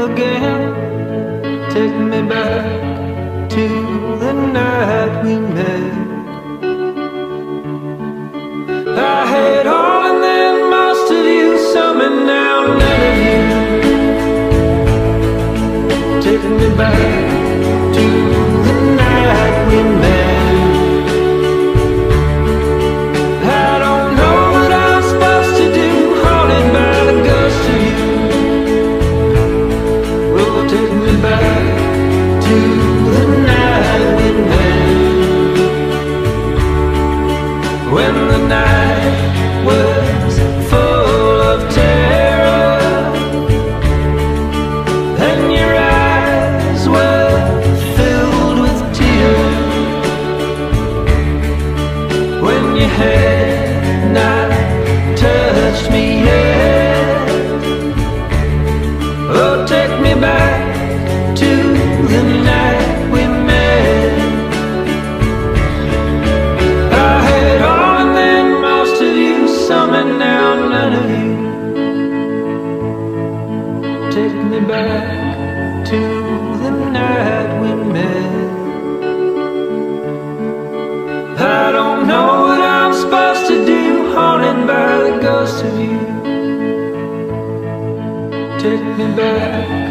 again. Take me back to the night we met. I had all and then most of you, some and now none of you. Take me back to the night we met. I don't know what I'm supposed to do, haunted by the ghost of you. Oh, take me back to the night we met. When the night was full of terror and your eyes were filled with tears, when your hand not touched me yet. Oh, take me back to the night we met. I had all and then most of you, some and now none of you. Take me back to the night we met. I don't know what I'm supposed to do, haunted by the ghost of you. Take me back